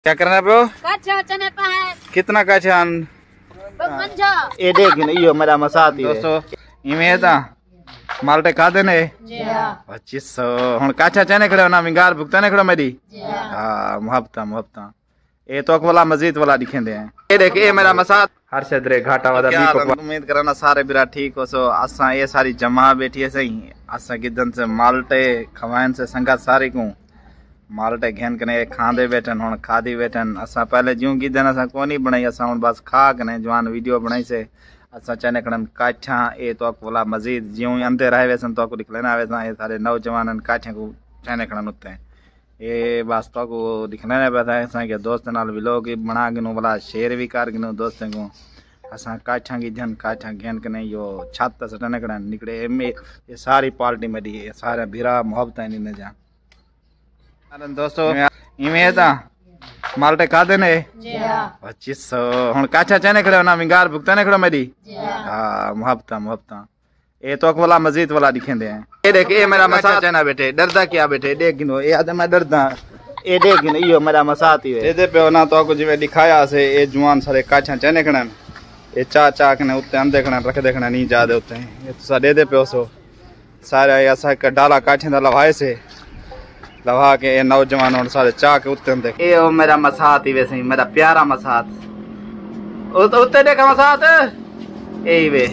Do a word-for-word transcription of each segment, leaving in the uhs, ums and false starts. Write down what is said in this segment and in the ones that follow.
क्या करना है ब्रो? काचा चने पाए कितना काचा बवंजा ए देख इयो मेरा मसात ही दोस्तों इमे ता माल्टे खा देने जी हां पच्चीस सौ हुन काचा चने खड़े ना विंगार भुगताने खड़ो मेरी जी हां हां मुहब्बता मुहब्बता ए तो वाला मस्जिद वाला दिखेंदे हैं ए देख ए मेरा मसात हर सदरे घाटा वादा भी को उम्मीद करना सारे बिरा ठीक हो सो असा ये सारी जमा बैठी है सही असा गिदन से माल्टे खवाइन से संगत सारी को माल्टे घेन कने खांदे बैठन हुन खादी बैठन असा पहले ज्यों गिदन असा कोनी बनाई असा हुन बस खा कने जवान वीडियो बनाई से असा चने कणन काछा ए तो वाला मस्जिद ज्यों अंदर रहे वैसन तो को दिखलेना आवे सा ये सारे नौजवानन काछे को चने कणन उते ये बस तो को दिखने पता है असा के दोस्त नाल व्लॉग बना गिनो वाला शेयर भी कर गिनो दोस्तों को असा काछा की जन काछा घेन कने यो छत सटने कणन निकले एमे ये सारी पार्टी में दी ये सारे भिरा मोहब्बत ने जा अरे दोस्तों इमे ता माल्टे खा देने जी हां पच्चीस सौ हुन काछा चने खड़े ना विंगार भुगताने खड़ो मेरी जी हां हां मुहब्बता मुहब्बता ए तो वाला मस्जिद वाला दिखेंदे हैं ए देख ए मेरा मसा चना बेटे डरदा क्या बेटे देख गिनो ए आदम मैं डरदा ए देख इयो मेरा मसात ही ए दे पे ना तो को जिवे दिखाया से ए जुआन सारे काछा चने खड़न ए चा चा कने उत्ते अंदे खड़न रख देखना नहीं जा दे उत्ते ए तो सा दे दे पे सो सारे ऐसा का डाला काछे दा लवाए से लवा के ए नौजवान और सारे चा के उत्ते अंदे ए ओ मेरा मसात ही वैसे मेरा प्यारा मसात ओ तो उत्ते देखा मसात ए वे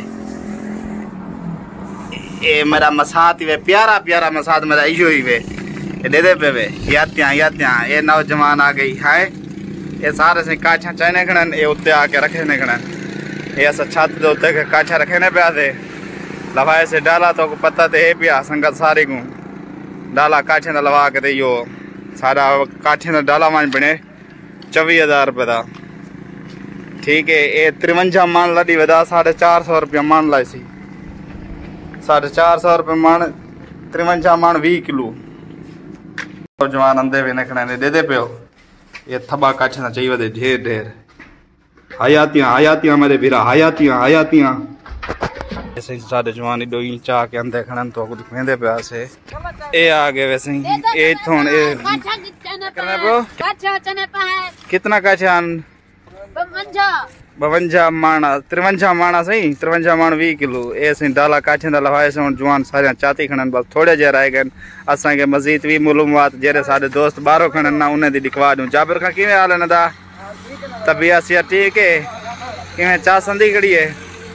ए मेरा मसात वे प्यारा प्यारा मसात मेरा इयो ही वे दे दे पे वे यात्या यात्या ए नौजवान आ गई है ये सारे से काछा चने खणन ए उत्ते आके रखे ने खणन ए ऐसा छत दे उत्ते के काछा रखे ने पे आते लवाए से डाला तो को पता ते ए पिया संगत सारी को डाला काछे दा लवा के यो सारा काछे दा डाला मान बने चौबीस हजार रुपए दा ठीक है ए तिरवंजा मान लड़ी वदा साढ़े चार सौ रुपया मान लाई सी साढ़े चार सौ रुपये मान तिरवंजा मान भी किलो जवान अंधे भी नखने ने दे दे पे ये थबा काछे ना चाहिए दे ढेर ढेर हयातियां हयातियां मेरे भीरा हयातियां हयातियां ऐसे ही सारे जवान इडो ही चाह के अंधे खणन तो कुछ मेंदे पे आसे ए आ गए वैसे ही ए थोन ए काचा चने करना ब्रो काचा चने पाए कितना काछा बवंजा बवंजा माणा तिरवंजा माणा सही तिरवंजा माण वी किलो ए सही डाला काछे दा लवाए से जवान सारे चाती खणन बस थोड़े जे रह गए असा के मजीद भी मालूमात जेरे सारे दोस्त बारो खणन ना उन्हें दी दिखवा दूं जाबिर का किवे हाल न दा तबियत से ठीक है किवे चा संदी खड़ी है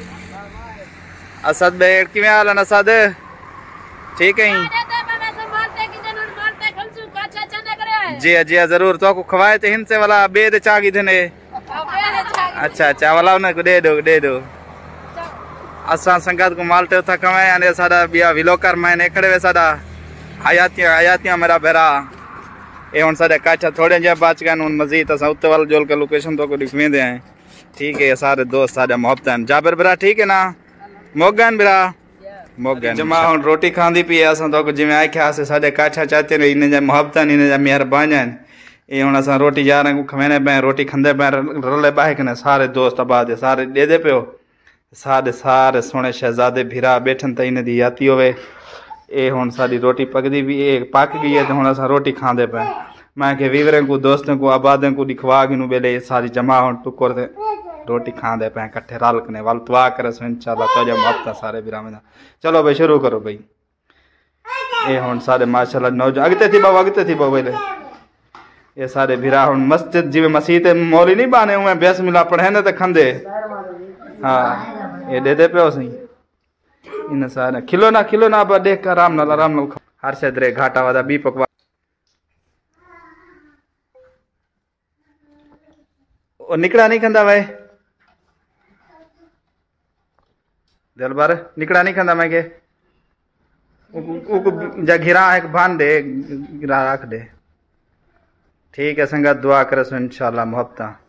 असद बे किवे हाल न असद ठीक है जी जी जरूर तो को खवाए थे हिंसे वाला बेद चा की धने अच्छा अच्छा वाला उन्हें को दे दो दे दो असा संगत को मालते था कमाए आने सादा बिया विलोकर मैंने खड़े वे सादा हयातियां हयातियां मेरा बेरा ए हुन साडे काछा थोड़े जे बाच गए उन मजीद असा उत्ते वाल जोल के लोकेशन तो को दिखवेंदे हैं ठीक है सारे दोस्त साडे मोहब्बतन जाबिर बेरा ठीक है ना मोगन बेरा मोगन जमा हुन रोटी खांदी पी असा तो को जिवे आख्या से साडे काछा चाहते ने इन जे मोहब्बतन इन जे मेहरबान ए हुन असा रोटी यार को खवेने पे रोटी खंदे पे रले बाहे कने सारे दोस्त आबाद सारे दे दे पे सारे सारे सोने शहजादे भिरा बैठन त इन दी आती होवे ए हुन साडी रोटी पकदी भी ए पक गई है तो हुन असा रोटी खांदे पे मैं के वीवरे को दोस्तों को आबादे को दिखवा गिनु बेले सारी जमा हुन टुकर दे रोटी खांदे पे इकट्ठे रल कने वल दुआ करे सो इंशाल्लाह तो जब हफ्ता सारे भिरा में चलो भाई शुरू करो भाई ए हुन सारे माशाल्लाह नौज अगते थी बाबा अगते थी बाबा ये सारे भिरा हुन मस्जिद जिवे मसीत मौली नहीं बाने हुए बेस मिला पढ़े ने ते खंदे हाँ ये दे दे पे सही इन सारे खिलो ना खिलो ना अब देख आराम नाल आराम नाल हर से दरे घाटा वादा बी पकवा ओ निकड़ा नहीं खंदा भाई दिल बार निकड़ा नहीं खंदा मैं के उ जा घिरा एक भान दे गिरा रख दे ठीक है संगत दुआ करे सो इंशाल्लाह मोहब्बता